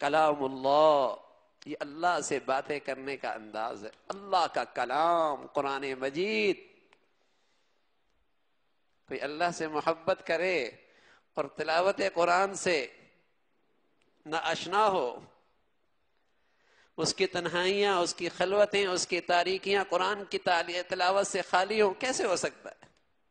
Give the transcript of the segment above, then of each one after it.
کلام اللہ، یہ اللہ سے باتیں کرنے کا انداز ہے، اللہ کا کلام قرآن مجید۔ کوئی اللہ سے محبت کرے اور تلاوت قرآن سے نہ آشنا ہو، اس کی تنہائیاں، اس کی خلوتیں، اس کی تاریکیاں قرآن کی تلاوت سے خالی ہوں، کیسے ہو سکتا ہے؟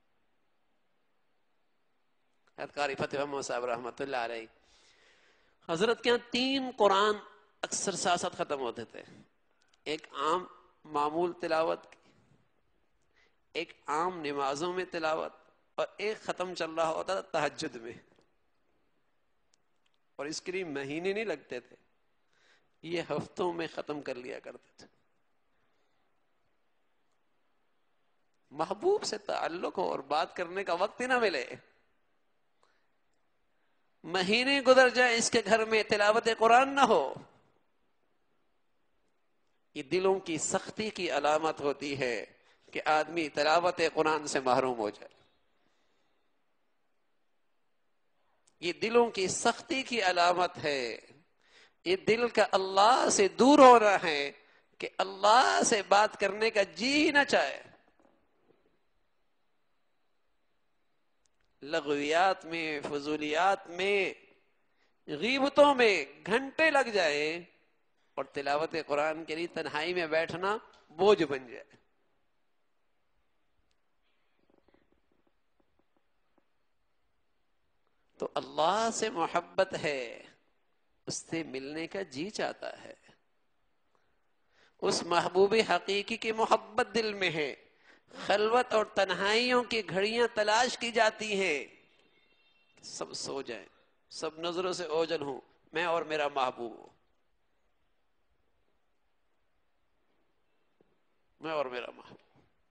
قاری فتح محمد صاحب رحمۃ اللہ علیہ، حضرت کے یہاں 3 قرآن اکثر ساتھ ساتھ ختم ہوتے تھے، ایک عام معمول تلاوت کی، ایک عام نمازوں میں تلاوت، اور ایک ختم چل رہا ہوتا تھا تہجد میں، اور اس کے لیے مہینے نہیں لگتے تھے، یہ ہفتوں میں ختم کر لیا کرتے تھے۔ محبوب سے تعلق ہو اور بات کرنے کا وقت ہی نہ ملے، مہینے گزر جائے اس کے گھر میں تلاوت قرآن نہ ہو، یہ دلوں کی سختی کی علامت ہوتی ہے کہ آدمی تلاوت قرآن سے محروم ہو جائے۔ یہ دلوں کی سختی کی علامت ہے، یہ دل کا اللہ سے دور ہو رہا ہے کہ اللہ سے بات کرنے کا جی نہ چاہے، لغویات میں، فضولیات میں، غیبتوں میں گھنٹے لگ جائے اور تلاوت قرآن کے لیے تنہائی میں بیٹھنا بوجھ بن جائے۔ تو اللہ سے محبت ہے، اس سے ملنے کا جی چاہتا ہے، اس محبوب حقیقی کی محبت دل میں ہے، خلوت اور تنہائیوں کی گھڑیاں تلاش کی جاتی ہیں، سب سو جائیں، سب نظروں سے اوجھل ہوں، میں اور میرا محبوب ہوں، میں اور میرا محبوب۔